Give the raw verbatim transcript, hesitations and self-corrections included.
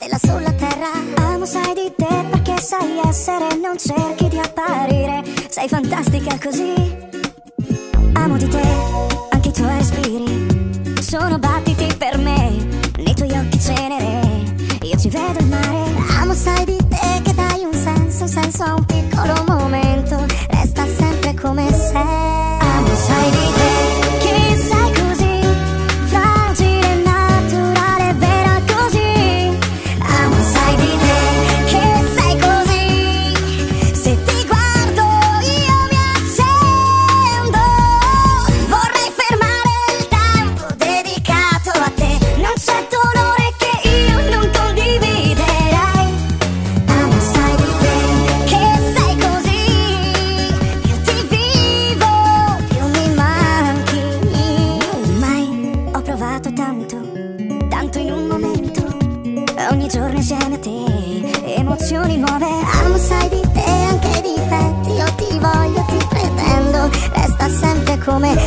stella sulla terra. Amo sai di te perché sai essere, non cerchi di apparire, sei fantastica così. Amo di te anche i tuoi respiri, sono battiti per me, nei tuoi occhi cenere, io ci vedo il mare. Amo sai di te che dai un senso, un senso a un piccolo momento, resta sempre come sei. Amo sai di te che sei così fragile, naturale, vera così. Amo sai di te che sei così, se ti guardo io mi accendo. Vorrei fermare il tempo dedicato a te, non c'è dolore che io non condividerei. Amo sai di te che sei così, più ti vivo più mi manchi. Mai ho provato tanto, tanto in un momento, ogni giorno insieme a te, emozioni nuove. Amo sai di te anche i difetti, io ti voglio, ti pretendo, resta sempre come